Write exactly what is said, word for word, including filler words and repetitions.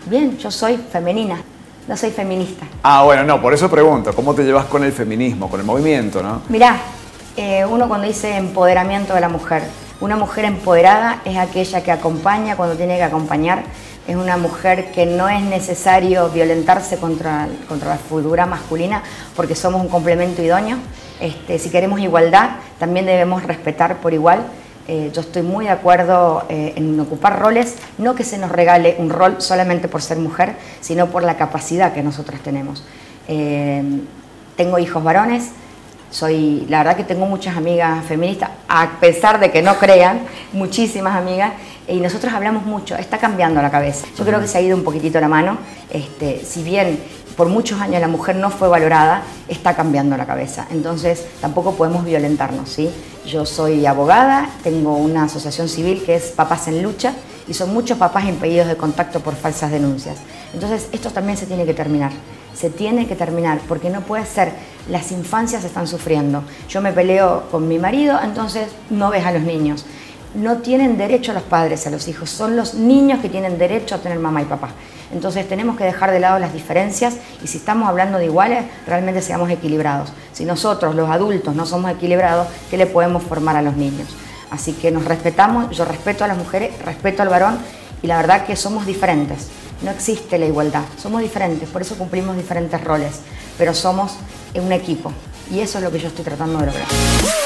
Bien, yo soy femenina, no soy feminista. Ah, bueno, no, por eso pregunto, ¿cómo te llevas con el feminismo, con el movimiento, no? Mirá, eh, uno cuando dice empoderamiento de la mujer, una mujer empoderada es aquella que acompaña cuando tiene que acompañar, es una mujer que no es necesario violentarse contra, contra la figura masculina porque somos un complemento idóneo. Este, si queremos igualdad, también debemos respetar por igual. Eh, yo estoy muy de acuerdo eh, en ocupar roles, no que se nos regale un rol solamente por ser mujer, sino por la capacidad que nosotras tenemos. Eh, tengo hijos varones, soy, la verdad que tengo muchas amigas feministas, a pesar de que no crean, muchísimas amigas, y nosotros hablamos mucho, está cambiando la cabeza. Yo creo que se ha ido un poquitito la mano, este, si bien por muchos años la mujer no fue valorada, está cambiando la cabeza. Entonces tampoco podemos violentarnos, ¿sí? Yo soy abogada, tengo una asociación civil que es Papás en Lucha y son muchos papás impedidos de contacto por falsas denuncias. Entonces esto también se tiene que terminar, se tiene que terminar porque no puede ser, las infancias están sufriendo. Yo me peleo con mi marido, entonces no ves a los niños. No tienen derecho los padres a los hijos, son los niños que tienen derecho a tener mamá y papá. Entonces tenemos que dejar de lado las diferencias y si estamos hablando de iguales, realmente seamos equilibrados. Si nosotros, los adultos, no somos equilibrados, ¿qué le podemos formar a los niños? Así que nos respetamos, yo respeto a las mujeres, respeto al varón y la verdad que somos diferentes. No existe la igualdad, somos diferentes, por eso cumplimos diferentes roles, pero somos un equipo y eso es lo que yo estoy tratando de lograr.